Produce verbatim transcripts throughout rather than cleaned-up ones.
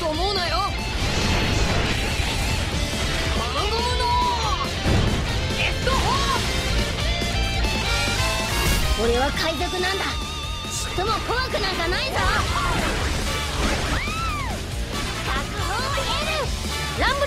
と思うなよ。ゴムゴムのヘッドホー。俺は海賊なんだ。ちっとも怖くなんかないぞ。確保 L ランブル。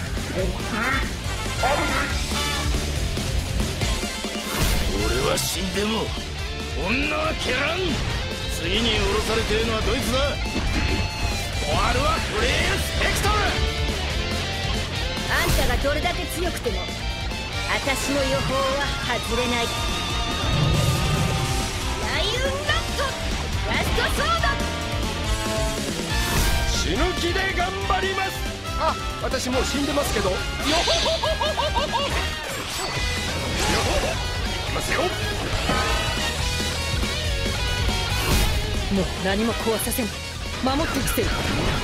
俺は死んでも女は蹴らん。次に降ろされてるのはどいつだ。終わるはフレールスペクトル。 あんたがどれだけ強くても私の予報は外れない。ライウンラットラストソード。 死ぬ気で頑張ります。 あ、私もう死んでますけど。よほほほほほほほ。よほほ。いきますよ。 もう何も壊させん。守ってみせる。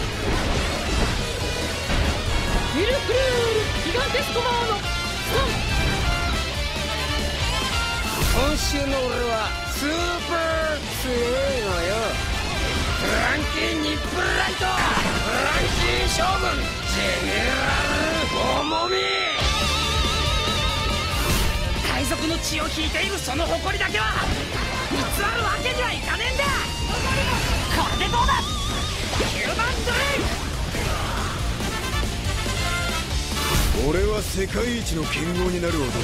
ミルフルールギガンテスコマーの今週の俺はスーパー強いのよ。フランキー・ニップライト、フランキー将軍、ジェネラル・オモミ。 海賊の血を引いているその誇りだけは偽るわけにはいかねえんだ。これでどうだ。ヒューマンドレイク。 俺は世界一の剣豪になる男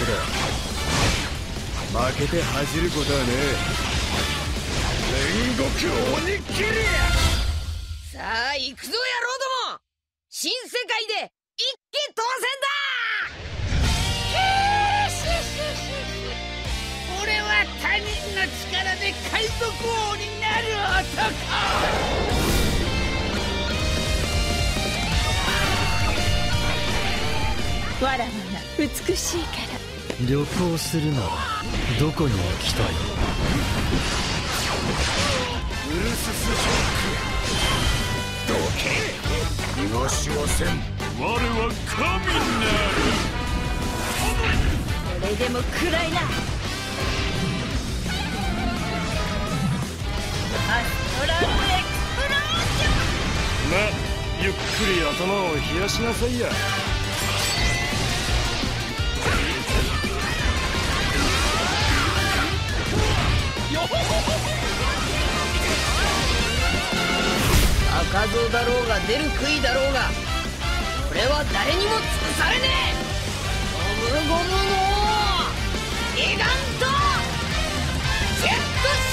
だ。負けて恥じることはねえ。煉獄鬼切り。 さあ行くぞ野郎ども。新世界で一騎当選だ。 俺は他人の力で海賊王になる男。 わらわが美しいから。 旅行するならどこに行きたい。 ウルススショック。どけ。逃がしはせん。我は神なる。 それでも暗いな。アストラルエクスプロージョン。 まあゆっくり頭を冷やしなさいや。 赤蔵だろうが出る杭だろうが俺は誰にも尽くされねえ。ゴムゴムのギガントジェットシ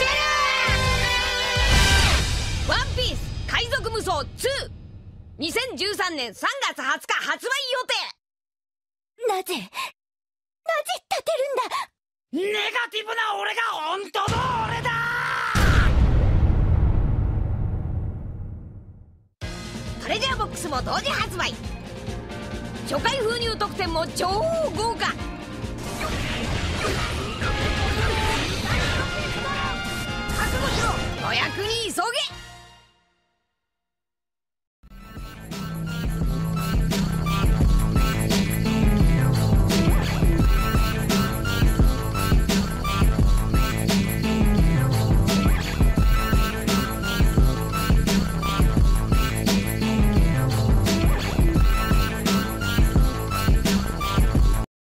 ェル。ワンピース海賊無双ツー、にせんじゅうさんねんさんがつはつか発売予定。なぜなぜ立てるんだ。 ネガティブな俺が本当の俺だ。 トレジャーボックスも同時発売。初回封入特典も超豪華。